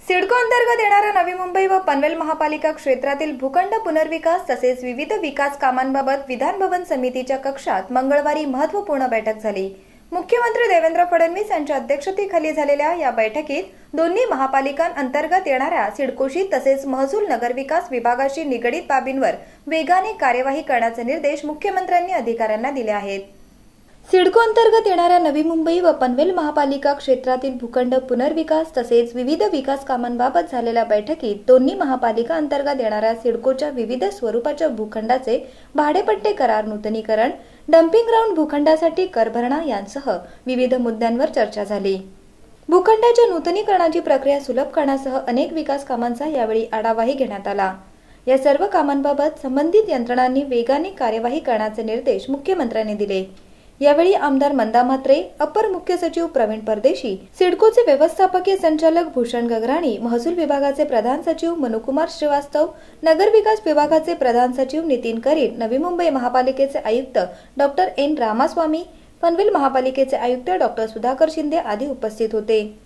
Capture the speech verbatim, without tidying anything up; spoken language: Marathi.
सिडको अंतर्गत येणाऱ्या नवी मुंबई व पनवेल महापालिका क्षेत्रातील भूखंड पुनर्विकास तसेच विविध विकास कामांबाबत विधान भवन समितीच्या कक्षात मंगळवारी महत्त्वपूर्ण बैठक झाली। मुख्यमंत्री देवेंद्र फडणवीस यांच्या अध्यक्षतेखाली झालेल्या या बैठकीत दोन्ही महापालिकांअंतर्गत येणाऱ्या सिडकोशी तसेच महसूल नगरविकास विभागाशी निगडीत बाबींवर वेगाने कार्यवाही करण्याचे निर्देश मुख्यमंत्र्यांनी अधिकाऱ्यांना दिले आहेत। सिडको अंतर्गत येणाऱ्या नवी मुंबई व पनवेल महापालिका क्षेत्रातील भूखंड पुनर्विकास तसेच विविध विकास कामांबाबत झालेल्या बैठकीत दोन्ही महापालिका अंतर्गत येणाऱ्या सिडकोच्या विविध स्वरूपाच्या भूखंडाचे भाडेपट्टे करार नूतनीकरण, डम्पिंग ग्राउंड भूखंडासाठी कर भरणा यांसह विविध मुद्द्यांवर चर्चा झाली। भूखंडाच्या नूतनीकरणाची प्रक्रिया सुलभ करण्यासह अनेक विकास कामांचा यावेळी आढावाही घेण्यात आला। या सर्व कामांबाबत संबंधित यंत्रणांनी वेगाने कार्यवाही करण्याचे निर्देश मुख्यमंत्र्यांनी दिले। यावेळी आमदार मंदा म्हात्रे, अपर मुख्य सचिव प्रवीण परदेशी, सिडकोचे व्यवस्थापकीय संचालक भूषण गगराणी, महसूल विभागाचे प्रधान सचिव मनुकुमार श्रीवास्तव, नगर विकास विभागाचे प्रधान सचिव नितीन करीर, नवी मुंबई महापालिकेचे आयुक्त डॉक्टर एन रामास्वामी, पनवेल महापालिकेचे आयुक्त डॉक्टर सुधाकर शिंदे आदी उपस्थित होते।